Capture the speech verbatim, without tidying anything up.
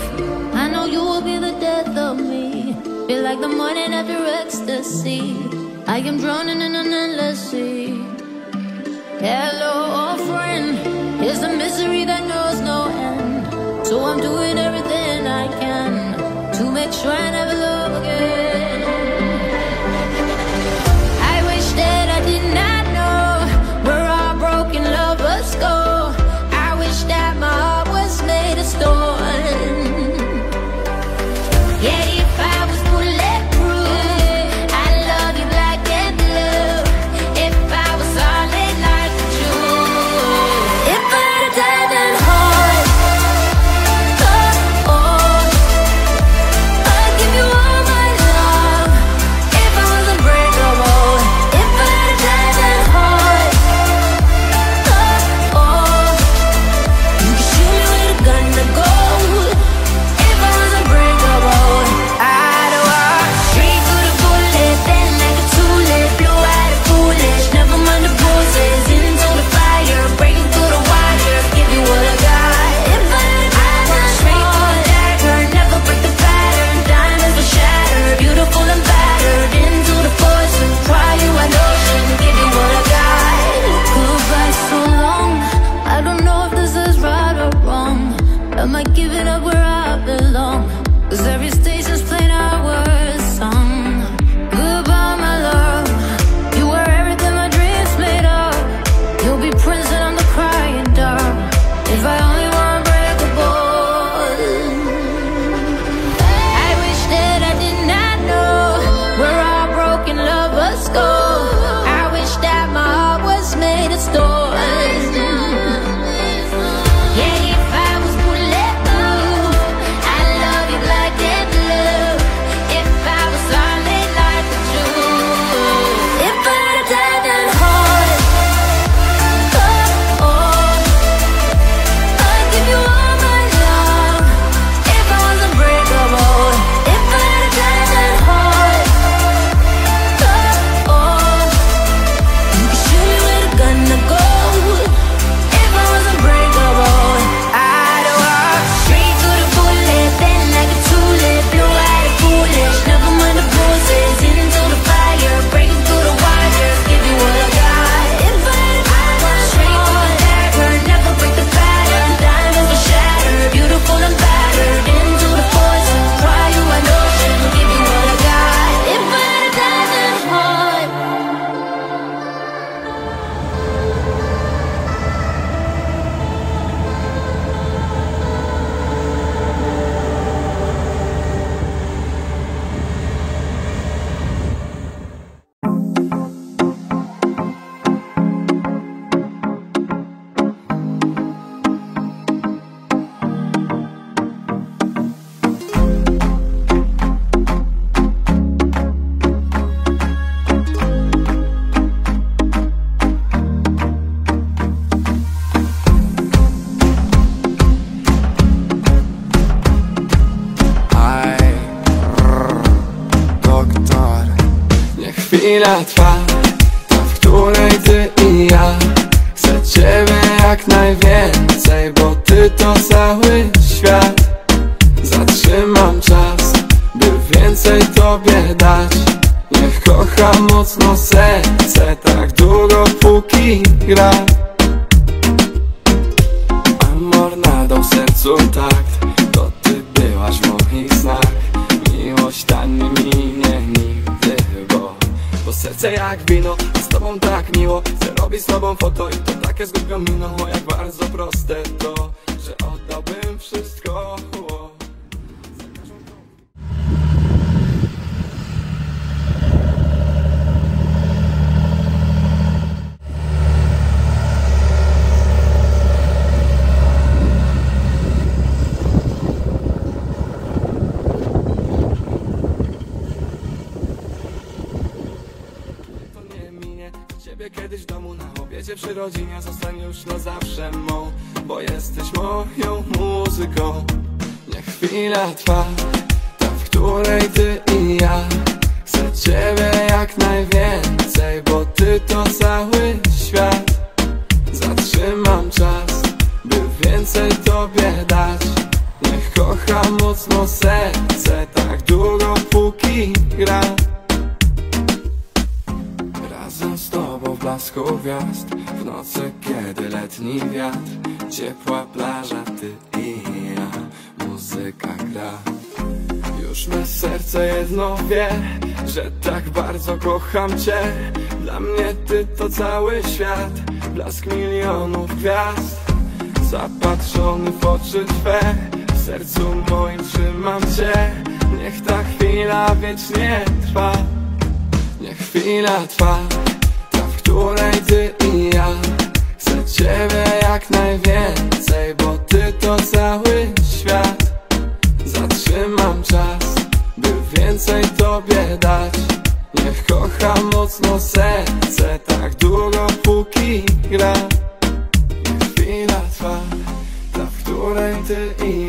I know you will be the death of me. Feel like the morning after ecstasy. I am drowning in an endless sea. Hello, old friend. It's the misery that knows no end. So I'm doing everything I can to make sure I never love again. I wish that I did not know where our broken lovers go. I wish that my heart was made of stone. Yeah, if I was bulletproof, I'd love you black and blue. If I was solid like a Jew. If I had a diamond heart, oh, oh, I'd give you all my love. If I was unbreakable. If I had a diamond heart, oh, oh, you could shoot me with a gun to go. If I was unbreakable, I'd walk straight through the bullet, then like a tulip, blue-eyed and foolish, never mind the bruises, into the fire, breaking through the wire, give you what I got. If I had a diamond straight through the dagger, never break the pattern, diamonds will shatter, beautiful and battered, into the poison, cry you an ocean, give you what I got. Goodbye so long, I don't know if this is right or wrong. Am I giving up where I belong? Cause every station's playing our song. Goodbye, my love. You were everything my dreams made of. You'll be Prince and I'm the crying dove. If I only were unbreakable. I wish that I did not know where our broken lovers go. I wish that my heart was made of stone. Yeah, if I was bulletproof, I'd love you black and blue. If I was solid like a Jew. If I had a diamond heart, oh, oh, I'd give you all my love. If I was unbreakable. If I had a diamond heart, oh, oh, you could shoot me with a gun to go. If I was unbreakable, I'd walk straight through the bullet, then like a tulip, blue-eyed and foolish, never mind the bruises, into the fire, breaking through the wire, give you what I got. If I had a diamond straight through the dagger, never break the pattern, diamonds will shatter, beautiful and battered, into the poison, cry you an ocean, give you what I got. If I had a diamond heart. Doktor, niech chwila trwa, ta w której ty i ja. Chcę ciebie jak najwięcej, bo ty to cały świat. Zatrzymam czas, by więcej tobie dać. Niech kocha mocno serce, tak długo póki gra. Amor nadał sercu takt, to ty byłaś w moich snach. Miłość ta nie minie nigdy, bo, bo serce jak wino, a z tobą tak miło. Chcę robić z tobą foto i to takie z głupią miną. O, jak bardzo proste to, że oddałbym wszystko. Ciebie kiedyś w domu na obiedzie przy rodzinie zostań już na zawsze mą, bo jesteś moją muzyką. Niech chwila trwa, ta w której ty i ja. Chcę ciebie jak najwięcej, bo ty to cały świat. Zatrzymam czas, by więcej tobie dać. Niech kocha kocham mocno serce, tak długo póki gra. Razem z tobą w blasku gwiazd, w nocy kiedy letni wiatr, ciepła plaża, ty i ja, muzyka gra. Już me serce jedno wie, że tak bardzo kocham cię. Dla mnie ty to cały świat, blask milionów gwiazd. Zapatrzony w oczy twe, w sercu moim trzymam cię. Niech ta chwila wiecznie trwa. Niech chwila trwa, ta w której ty i ja. Chcę ciebie jak najwięcej, bo ty to cały świat. Zatrzymam czas, by więcej tobie dać. Niech kocham mocno serce, tak długo póki gra. Niech chwila trwa, ta w której ty i